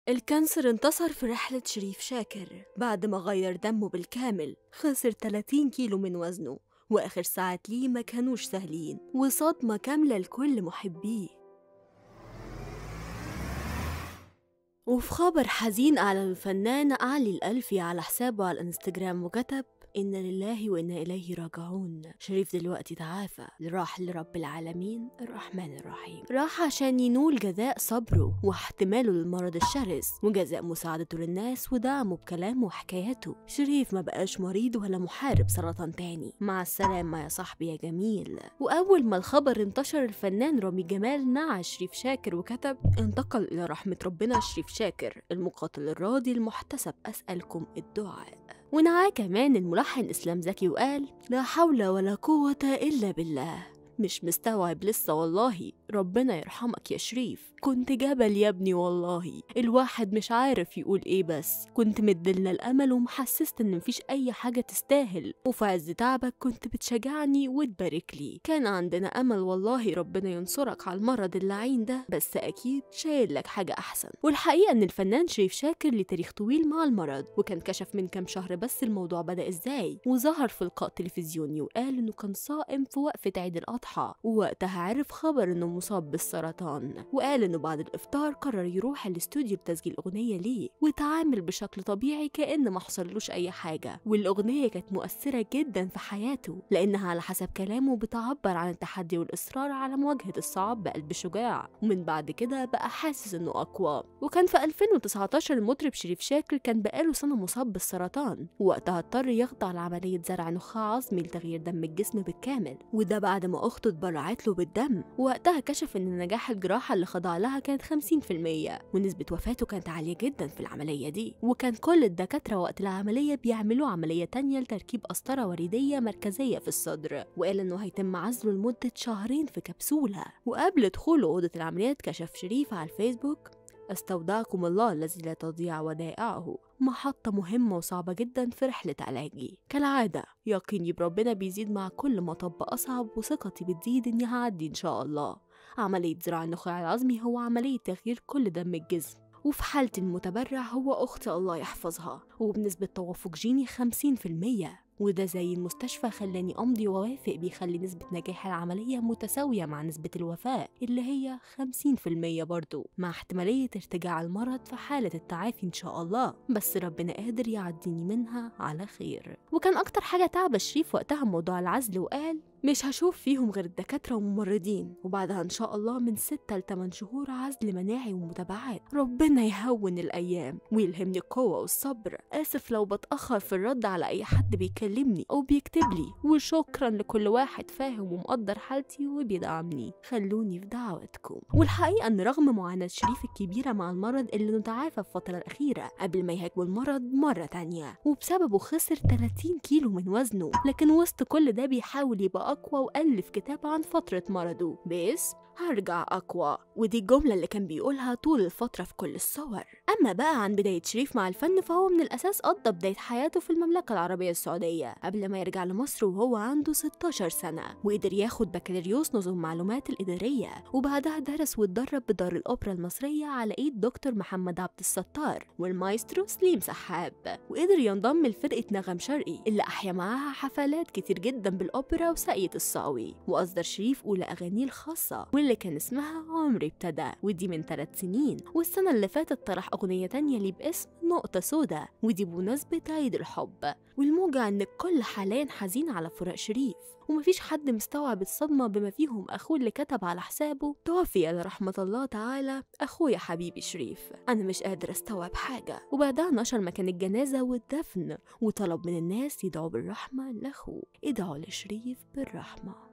الكانسر انتصر في رحلة شريف شاكر بعد ما غير دمه بالكامل. خسر 30 كيلو من وزنه، وآخر ساعات ليه ما كانوش سهلين، وصدمة كاملة لكل محبيه. وفي خبر حزين أعلن الفنان علي الألفي على حسابه على الانستجرام وكتب: إنا لله وإنا إليه راجعون. شريف دلوقتي تعافى، راح لرب العالمين الرحمن الرحيم، راح عشان ينول جزاء صبره واحتماله للمرض الشرس وجزاء مساعدته للناس ودعمه بكلامه وحكاياته. شريف ما بقاش مريض ولا محارب سرطان تاني. مع السلامة يا صاحبي يا جميل. وأول ما الخبر انتشر، الفنان رامي جمال نعى شريف شاكر وكتب: انتقل إلى رحمة ربنا شريف شاكر المقاتل الراضي المحتسب، أسألكم الدعاء. ونعاه كمان الملحن إسلام زكي وقال: لا حول ولا قوة إلا بالله. مش مستوعب لسه والله. ربنا يرحمك يا شريف، كنت جبل يا ابني والله. الواحد مش عارف يقول ايه، بس كنت مدلنا الامل ومحسست ان مفيش اي حاجة تستاهل، وفي عز تعبك كنت بتشجعني وتبارك لي. كان عندنا امل والله ربنا ينصرك على المرض اللعين ده، بس اكيد شايل لك حاجة احسن. والحقيقة ان الفنان شريف شاكر ليه تاريخ طويل مع المرض، وكان كشف من كام شهر بس الموضوع بدأ ازاي، وظهر في لقاء تلفزيوني وقال انه كان صائم في وقفة عيد الاضحى، ووقتها عرف خبر انه مصاب بالسرطان. وقال انه بعد الافطار قرر يروح الاستوديو لتسجيل اغنيه ليه، وتعامل بشكل طبيعي كأن ما حصلوش اي حاجه. والاغنيه كانت مؤثره جدا في حياته، لانها على حسب كلامه بتعبر عن التحدي والاصرار على مواجهه الصعاب بقلب شجاع. ومن بعد كده بقى حاسس انه اقوى. وكان في 2019 المطرب شريف شاكر كان بقاله سنه مصاب بالسرطان، ووقتها اضطر يخضع لعمليه زرع نخاع عظمي لتغيير دم الجسم بالكامل، وده بعد ما اخته اتبرعت له بالدم. وقتها كشف ان نجاح الجراحة اللي خضع لها كانت 50%، ونسبة وفاته كانت عالية جدا في العملية دي. وكان كل الدكاترة وقت العملية بيعملوا عملية تانية لتركيب قسطرة وريدية مركزية في الصدر، وقال انه هيتم عزله لمدة شهرين في كبسولة. وقبل دخوله أوضة العمليات كشف شريف على الفيسبوك: استودعكم الله الذي لا تضيع ودائعه، محطة مهمة وصعبة جدا في رحلة علاجي. كالعادة يقيني بربنا بيزيد مع كل مطب أصعب، وثقتي بتزيد إني هعدي إن شاء الله. عملية زراعة النخاع العظمي هو عملية تغيير كل دم الجسم، وفي حالة المتبرع هو أختي الله يحفظها، وبنسبة توافق جيني 50%. وده زي المستشفى خلاني أمضي ووافق، بيخلي نسبة نجاح العملية متساوية مع نسبة الوفاة اللي هي 50% برضو، مع احتمالية ارتجاع المرض في حالة التعافي إن شاء الله، بس ربنا قادر يعديني منها على خير. وكان أكتر حاجة تعب شريف وقتها موضوع العزل، وقال: مش هشوف فيهم غير الدكاترة وممرضين، وبعدها إن شاء الله من 6 ل 8 شهور عزل مناعي ومتابعات. ربنا يهون الأيام ويلهمني القوة والصبر. آسف لو بتأخر في الرد على أي حد بيكلمني أو بيكتب لي، وشكرا لكل واحد فاهم ومقدر حالتي وبيدعمني. خلوني في دعوتكم. والحقيقة إن رغم معاناة شريف الكبيرة مع المرض، اللي نتعافى في الفترة الأخيرة قبل ما يهاجم المرض مرة تانية، وبسببه خسر 30 كيلو من وزنه، لكن وسط كل ده بيحاول يبقى أقوى، وألف كتاب عن فترة مرضه باسم هرجع أقوى، ودي الجملة اللي كان بيقولها طول الفترة في كل الصور. أما بقى عن بداية شريف مع الفن، فهو من الأساس قضى بداية حياته في المملكة العربية السعودية قبل ما يرجع لمصر وهو عنده 16 سنة، وقدر ياخد بكالوريوس نظم معلومات الإدارية، وبعدها درس واتدرب بدار الأوبرا المصرية على إيد دكتور محمد عبد الستار والمايسترو سليم سحاب، وقدر ينضم لفرقة نغم شرقي اللي أحيا معاها حفلات كتير جدا بالأوبرا وساقية الصاوي. وأصدر شريف أولى أغانيه الخاصة واللي كان اسمها عمري ابتدى، ودي من 3 سنين. والسنة اللي فاتت طرح أغنية تانية ليه باسم نقطة سودا، ودي بمناسبة عيد الحب. والموجة إن الكل حاليا حزين على فراق شريف، ومفيش حد مستوعب الصدمة بما فيهم أخوه اللي كتب على حسابه: توفي على رحمة الله تعالى أخويا حبيبي شريف، أنا مش قادر أستوعب حاجة. وبعدها نشر مكان الجنازة والدفن، وطلب من الناس يدعوا بالرحمة لأخوه. ادعوا لشريف بالرحمة.